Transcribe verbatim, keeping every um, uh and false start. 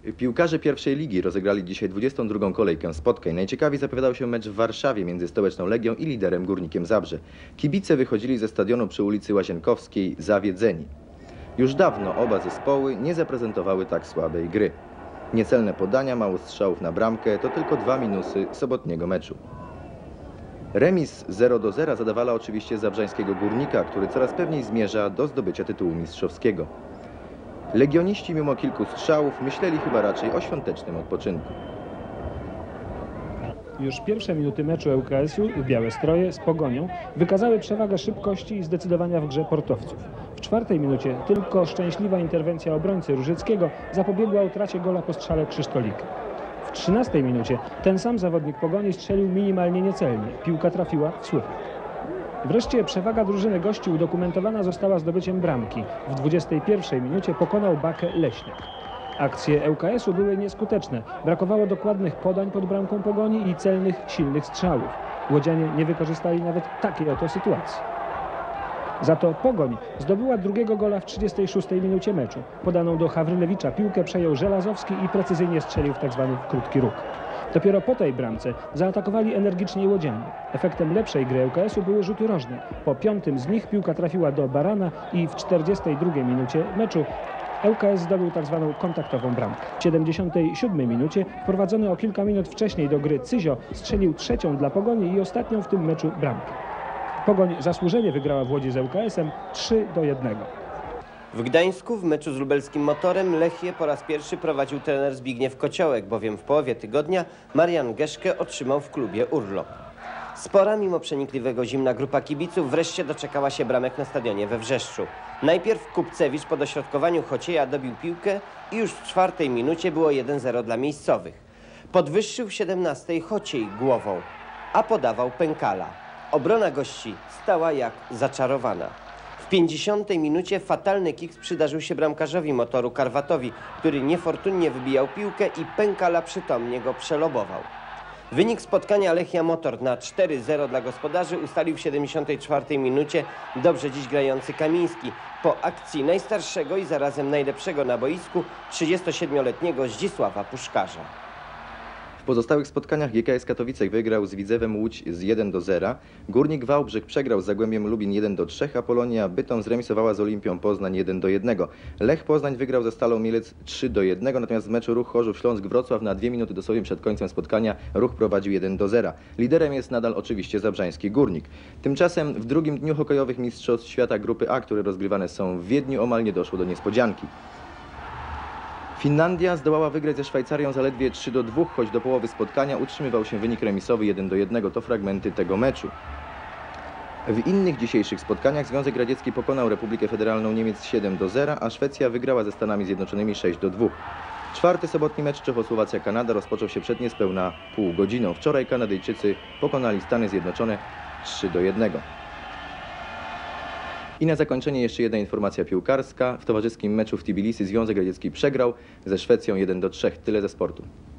Piłkarze pierwszej ligi rozegrali dzisiaj dwudziestą drugą kolejkę spotkań. Najciekawiej zapowiadał się mecz w Warszawie między Stołeczną Legią i liderem Górnikiem Zabrze. Kibice wychodzili ze stadionu przy ulicy Łazienkowskiej zawiedzeni. Już dawno oba zespoły nie zaprezentowały tak słabej gry. Niecelne podania, mało strzałów na bramkę to tylko dwa minusy sobotniego meczu. Remis zero do zera zadawala oczywiście zabrzańskiego Górnika, który coraz pewniej zmierza do zdobycia tytułu mistrzowskiego. Legioniści mimo kilku strzałów myśleli chyba raczej o świątecznym odpoczynku. Już pierwsze minuty meczu L K S-u białe stroje z Pogonią wykazały przewagę szybkości i zdecydowania w grze portowców. W czwartej minucie tylko szczęśliwa interwencja obrońcy Różyckiego zapobiegła utracie gola po strzale Krzysztolika. W trzynastej minucie ten sam zawodnik Pogoni strzelił minimalnie niecelnie. Piłka trafiła w słupek. Wreszcie przewaga drużyny gości udokumentowana została zdobyciem bramki. W dwudziestej pierwszej minucie pokonał Bakę Leśniak. Akcje L K S-u były nieskuteczne. Brakowało dokładnych podań pod bramką Pogoni i celnych, silnych strzałów. Łodzianie nie wykorzystali nawet takiej oto sytuacji. Za to Pogoń zdobyła drugiego gola w trzydziestej szóstej minucie meczu. Podaną do Hawrylewicza piłkę przejął Żelazowski i precyzyjnie strzelił w tzw. krótki róg. Dopiero po tej bramce zaatakowali energicznie łodzianie. Efektem lepszej gry L K S-u były rzuty rożne. Po piątym z nich piłka trafiła do Barana i w czterdziestej drugiej minucie meczu L K S zdobył tzw. kontaktową bramkę. W siedemdziesiątej siódmej minucie wprowadzony o kilka minut wcześniej do gry Cyzio strzelił trzecią dla Pogoni i ostatnią w tym meczu bramkę. Pogoń zasłużenie wygrała w Łodzi z L K S-em trzy do jednego. W Gdańsku w meczu z lubelskim Motorem Lechię po raz pierwszy prowadził trener Zbigniew Kociołek, bowiem w połowie tygodnia Marian Geszke otrzymał w klubie urlop. Spora, mimo przenikliwego zimna grupa kibiców wreszcie doczekała się bramek na stadionie we Wrzeszczu. Najpierw Kupcewicz po dośrodkowaniu Chocieja dobił piłkę i już w czwartej minucie było jeden zero dla miejscowych. Podwyższył w siedemnastej Chociej głową, a podawał Pękala. Obrona gości stała jak zaczarowana. W pięćdziesiątej minucie fatalny kiks przydarzył się bramkarzowi Motoru Karwatowi, który niefortunnie wybijał piłkę i Pękala przytomnie go przelobował. Wynik spotkania Lechia Motor na cztery zero dla gospodarzy ustalił w siedemdziesiątej czwartej minucie dobrze dziś grający Kamiński po akcji najstarszego i zarazem najlepszego na boisku trzydziestosiedmioletniego Zdzisława Puszkarza. W pozostałych spotkaniach G K S Katowice wygrał z Widzewem Łódź z jeden do zera, Górnik Wałbrzych przegrał z Zagłębiem Lubin jeden do trzech, a Polonia Bytom zremisowała z Olimpią Poznań jeden do jednego. Lech Poznań wygrał ze Stalą Mielec trzy do jednego, natomiast w meczu Ruch Chorzów Śląsk Wrocław na dwie minuty dosłownie przed końcem spotkania Ruch prowadził jeden do zera. Liderem jest nadal oczywiście zabrzański Górnik. Tymczasem w drugim dniu hokejowych Mistrzostw Świata Grupy A, które rozgrywane są w Wiedniu, omal nie doszło do niespodzianki. Finlandia zdołała wygrać ze Szwajcarią zaledwie trzy do dwóch, choć do połowy spotkania utrzymywał się wynik remisowy jeden do jednego. To fragmenty tego meczu. W innych dzisiejszych spotkaniach Związek Radziecki pokonał Republikę Federalną Niemiec siedem do zera, a Szwecja wygrała ze Stanami Zjednoczonymi sześć do dwóch. Czwarty sobotni mecz Czechosłowacja-Kanada rozpoczął się przed niespełna pół godziną. Wczoraj Kanadyjczycy pokonali Stany Zjednoczone trzy do jednego. I na zakończenie jeszcze jedna informacja piłkarska. W towarzyskim meczu w Tbilisi Związek Radziecki przegrał ze Szwecją jeden do trzech. Tyle ze sportu.